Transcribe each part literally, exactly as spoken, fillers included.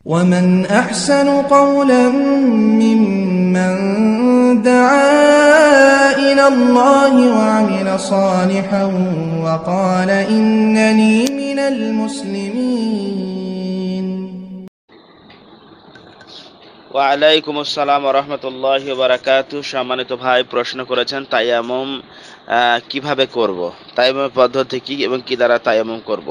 ومن أحسن قولا ممن دعا إلى الله وعمل صالحا وقال إنني من المسلمين. ওয়ালাইকুম আসসালাম ওয়া রাহমাতুল্লাহি ওয়া বারাকাতুহু। সম্মানিত ভাই প্রশ্ন করেছেন তায়াম্মুম কিভাবে করব, তায়াম্মুমের পদ্ধতি কি এবং কি দ্বারা তায়াম্মুম করব।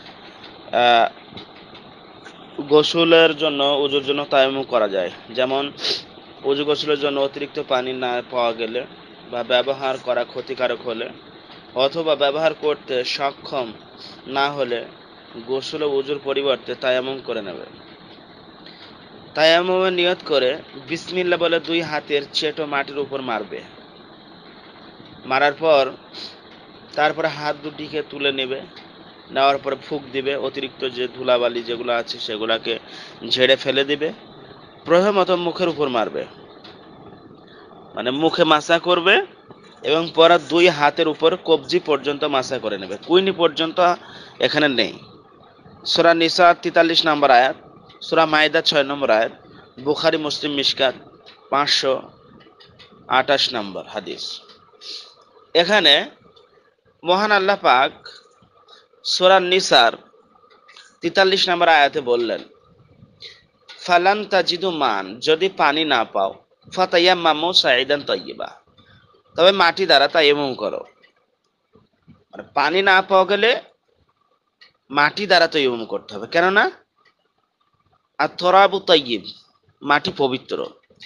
গোসলের জন্য ওযুর জন্য তায়াম্মুম করা যায়। যেমন ওযু গোসলের জন্য অতিরিক্ত পানি না পাওয়া গেলে বা ব্যবহার করা ক্ষতিকারক হলে অথবা ব্যবহার করতে সক্ষম না হলে গোসল ও ওযুর পরিবর্তে তায়াম্মুম করে নেবে। তায়াম্মুমের নিয়ত করে বিসমিল্লাহ বলে দুই হাতের চেটো মাটির উপর মারবে। মারার পর তারপরে হাত দুটিকে তুলে নেবে। নেওয়ার পরে ফুঁক দিবে। অতিরিক্ত যে ধুলাবালি যেগুলো আছে সেগুলোকে ঝেড়ে ফেলে দিবে। প্রথমত মুখের উপর মারবে, মানে মুখে মাসা করবে এবং পরে দুই হাতের উপর কবজি পর্যন্ত মাসা করে নেবে। কুইনি পর্যন্ত এখানে নেই। সূরা নিসা তেতাল্লিশ নম্বর আয়াত, সূরা মাইদা ছয় নম্বর আয়াত, বুখারী মুসলিম মিশকাত পাঁচশো আঠাশ নম্বর হাদিস। এখানে মহান আল্লাহ পাক সূরা নিসার তেতাল্লিশ নম্বর আয়াতে বললেন, ফালান তাজিদু মান, যদি পানি না পাও ফাতায়াম্মামু সাইদান তাইয়্যিবা, তবে মাটি দ্বারা তায়াম্মুম করো। মানে পানি না পাওয়া গেলে মাটি দ্বারা তায়াম্মুম করতে হবে, কেননা আত-তুরাবু তাইয়্যিব, মাটি পবিত্র।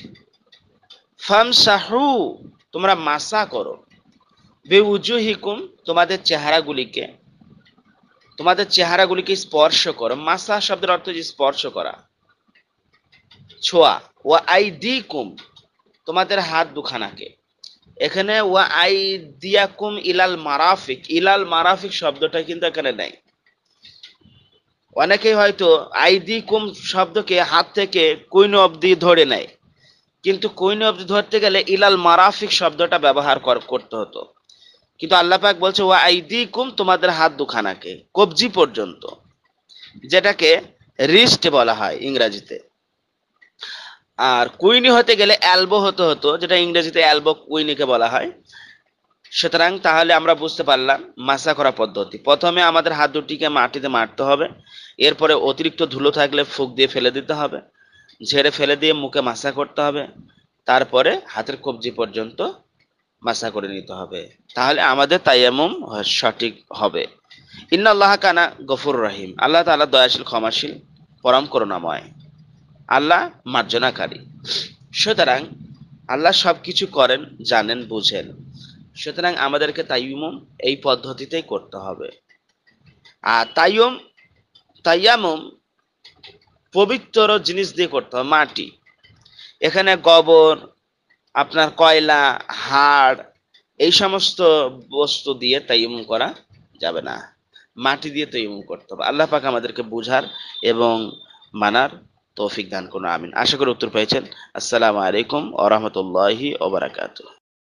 ফামসাহু, তোমরা মাসা করো, বিউজুহিকুম, তোমাদের চেহারাগুলিকে, তোমাদের চেহারাগুলিকে স্পর্শ করো। মাসা শব্দের অর্থ যে স্পর্শ করা, ছোঁয়া। ওয়া আইদিকুম, তোমাদের হাত দুখানাকে। এখানে ওয়া আইদিয়াকুম ইলাল মারাফিক, ইলাল মারাফিক শব্দটা কিন্তু এখানে নাই। অনেকেই হয়তো আইদিকুম শব্দকে হাত থেকে কুইন অবধি ধরে নেয়, কিন্তু কুইন অবধি ধরতে গেলে ইলাল মারাফিক শব্দটা ব্যবহার করতে হতো। কিন্তু আল্লাহ পাক বলছে ওয়া আইদিকুম, তোমাদের হাত দুখানাকে, কবজি পর্যন্ত, যেটাকে রিস্ট বলা হয় ইংরেজিতে। আর কুইনি হতে গেলে এলবো হতে হতো, যেটা ইংরেজিতে এলবো কুইনিকে বলা হয়। সুতরাং তাহলে আমরা বুঝতে পারলাম মাসা করা পদ্ধতি। প্রথমে আমাদের হাত দুটিকে মাটিতে মারতে হবে, এরপরে অতিরিক্ত ধুলো থাকলে ফুঁক দিয়ে ফেলে দিতে হবে, ঝেড়ে ফেলে দিয়ে মুখে মাসা করতে হবে, তারপরে হাতের কবজি পর্যন্ত মাসা করে নিতে হবে। তাহলে আমাদের তায়াম্মুম সঠিক হবে। ইন্নাল্লাহা কানা গফুরুর রহিম, আল্লাহ তাআলা দয়াশীল, ক্ষমাশীল, পরম করুণাময়, আল্লাহ মার্জনাকারী। সুতরাং আল্লাহ সবকিছু করেন, জানেন, বুঝেন। সুতরাং আমাদেরকে তায়াম্মুম এই পদ্ধতিতেই করতে হবে। আর তায়াম্মুম তায়াম্মুম পবিত্র জিনিস দিয়ে করতে হবে। মাটি, এখানে গোবর, আপনার কয়লা, হাড়, এই সমস্ত বস্তু দিয়ে তায়াম্মুম করা যাবে না, মাটি দিয়ে তায়াম্মুম করতে হবে। আল্লাহ পাক আমাদেরকে বুঝার এবং মানার তৌফিক দান করুন, আমিন। আশা করি উত্তর পেয়েছেন। আসসালামু আলাইকুম ওয়া রাহমাতুল্লাহি ওয়া বারাকাতুহু।